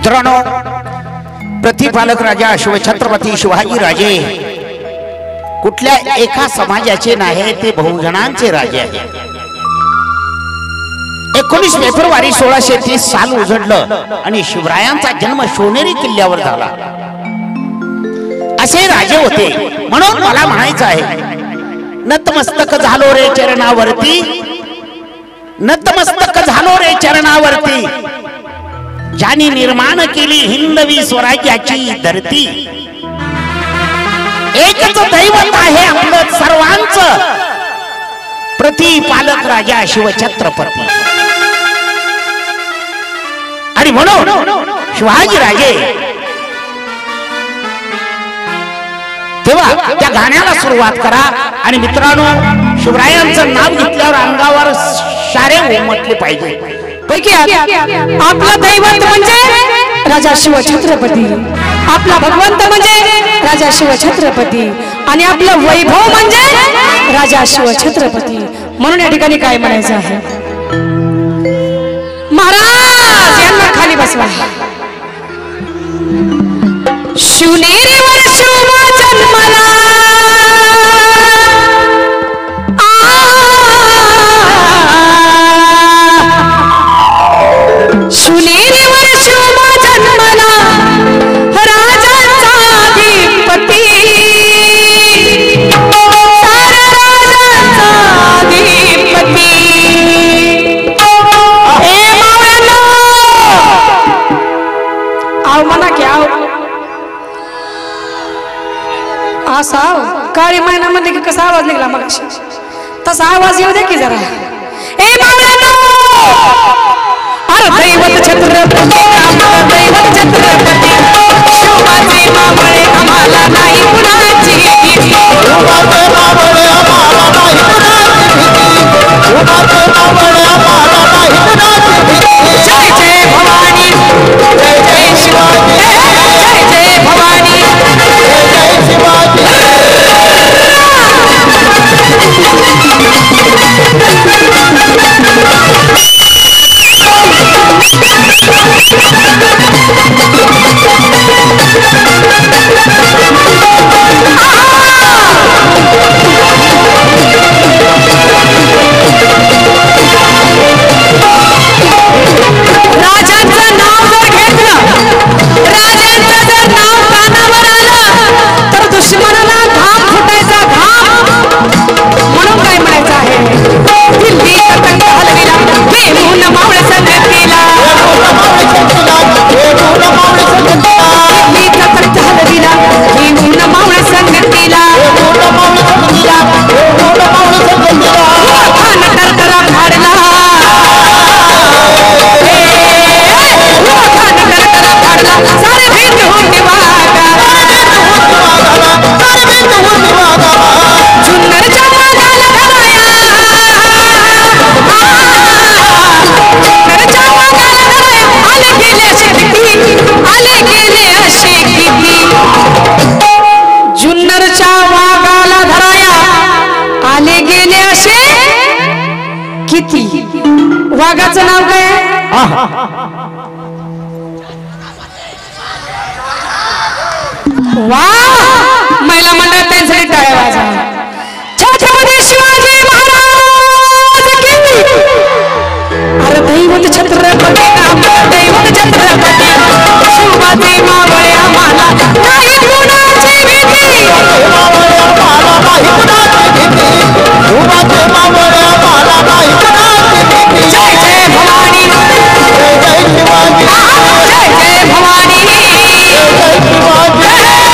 मित्रांनो, प्रतिपालक राजा शिवछत्रपती शिवाजी राजे कुठल्या एका समाजाचे नाही, ते बहुजनांचे राजे आहेत. 19 फेब्रुवारी 1630 साल उजडलं आणि शिवरायांचा जन्म शिवनेरी किल्ल्यावर झाला. असे राजे होते. म्हणून मला म्हणायचं आहे, नतमस्तक झालो रे चरणावरती, नतमस्तक झालो रे चरणावरती, ज्यांनी निर्माण केली हिंदवी स्वराज्याची धरती. एकच दैवत आहे आपलं सर्वांचं, प्रतिपालक राजा शिवछत्रपती. आणि म्हणून शिवाजी राजे तेव्हा त्या गाण्याला सुरुवात करा. आणि मित्रांनो, शिवरायांचं नाव घेतल्यावर अंगावर सारे उमटले पाहिजे. पैकी आपला दैवत म्हणजे राजा शिवछत्रपती, आपला भगवंत म्हणजे राजा शिवछत्रपती, आणि आपलं वैभव म्हणजे राजा शिवछत्रपती. म्हणून या ठिकाणी काय म्हणायचं आहे, महाराज यांना खाली बसवा. शिवनेरीवर शिवमा जन्मला, शिवनेरीवर शिवमा जन्मला, राजांचा अधिपती, सारा राजांचा अधिपती. हे मावळ्यांनो, आव म्हणा की आव. असा काळी महिन्यामध्ये की कसा आवाज निघाला मग, तसा आवाज येऊ दे की जरा. ए मावळ्यांनो, अरे दैवत छत्रपती, दैवत छत्रपती, शिवाजी मावळे आम्हाला नाही कुणाची भीती, शिवाजी मावळे आम्हाला नाही कुणाची भीती, शिवाजी मावळे आम्हाला नाही कुणाची भीती. जय जय भवानी, जय जय शिवाजी, जय जय भवानी, जय जय शिवाजी. राजांचं नाव जर घेतलं, राजांचं जर नाव कानावर आलं तर दुश्मनाला घाम फुटायचा घाम. म्हणून काय म्हणायचं आहे, दिल्ली पतंग हलविला, बेमून मावळ संगतीला, दिल्ली पतंग हलविला, बेमून मावळ संगतीला, खान टरटरा फाडला, सारे भीत होते वागा, जुन्नरच्या वाघाला धराया, जुन्नरच्या वाघाला धराया, आले गेले असे किती, आले गेले असे किती. जुन्नरच्या वाघाला धराया, आले गेले असे किती. वाघाचं नाव काय आहे? वा, महिला मंडळ त्यांसाठी टाळ्या वाजवा. छत्रपती शिवाजी महाराज की. अरे दैवत छत्रपती, दैवत छत्रपती, शिवाजी मावळे आम्हाला नाही कुणाची भीती, शिवाजी मावळे आम्हाला नाही कुणाची भीती, शिवाजी मावळे आम्हाला नाही कुणाची भीती. जय जय भवानी, जय जय शिवाजी, जय जय भवानी, जय जय शिवाजी.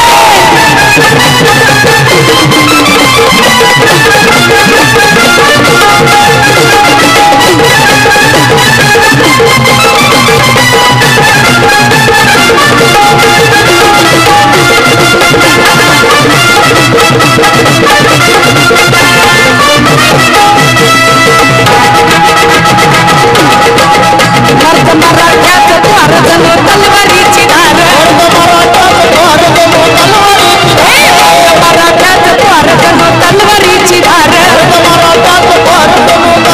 तलवारीची धार, तलवारीची धार,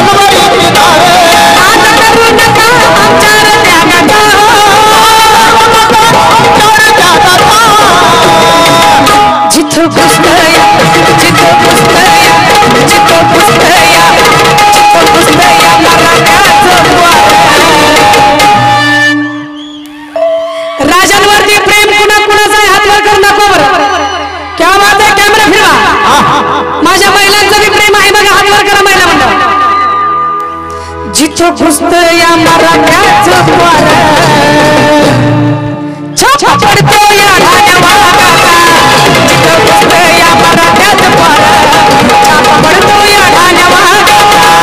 आता करू नका आमच्यावर त्यागा, घुसतया जिथं घुसतया जिथं घुसतया जिथं घुसतया मराठ्याचं द्वार राजांवरती प्रेम कुणा कुणाचा आहे हात वर करू नको बरं क्या बात आहे कॅमेरा फिरवा माझ्या महिलांचं बी प्रेम आहे बघा हात वर करा महिला मंडळ जिथं घुसतया मराठ्याचं द्वार छापा पडतो या ढाण्या वाघाचा जिथं घुसतया मराठ्याचं द्वार छापा पडतो या ढाण्या वाघाचा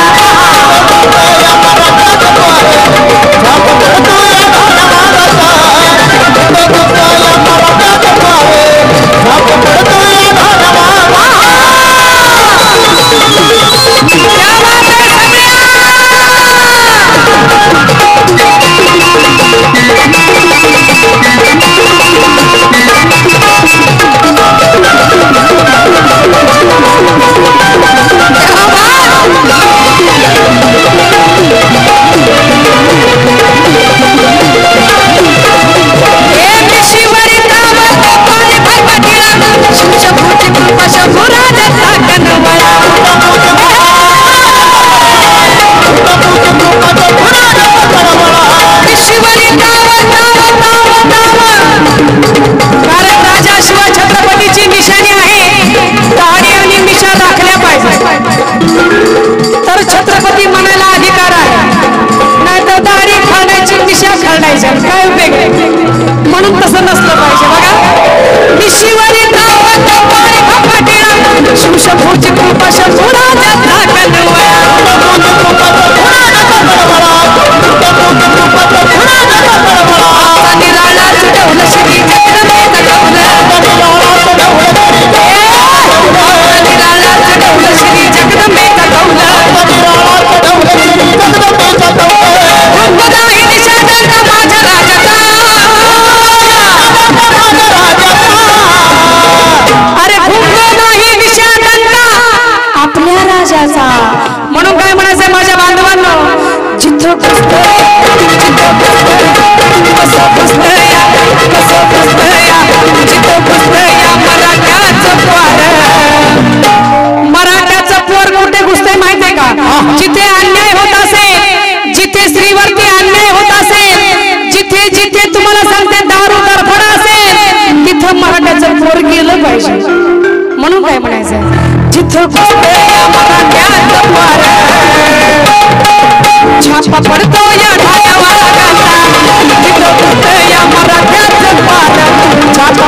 काय उपयोग म्हणून तसं नसलं पाहिजे बघा निशिवारी गावात पाणी फपाटीला शिवशंभूची कृपा शंभूराजा धाकणवया निराळा चढवलं श्री जगदंबेचं गवलं निराळा चढवलं श्री जगदंबेचं गवलं भूमदाही निशादंड माझ्या राजाचा अरे भूमदाही निशादंड आपल्या राजाचा म्हणून काय म्हणायचंय माझ्या बांधवांनो जिथं घुसतया कसं घुसतया कसं घुसतया जिथं घुसतया मराठ्याचं पोर मराठ्याचं पोर कुठे घुसतंय माहितीये का जिथे अन्याय होत असेल जिथे स्त्रीवरती अन्याय होत असेल जिथे जिथे तुम्हाला सांगते दारू दरफडा असेल तिथं मराठ्याचं पोर गेलं पाहिजे म्हणून काय म्हणायचं जिथं घुसतया मराठ्याचं पोर छापा पडतो या ढाण्या वाघाचा जिथं घुसतया मराठ्याचं पोर छापा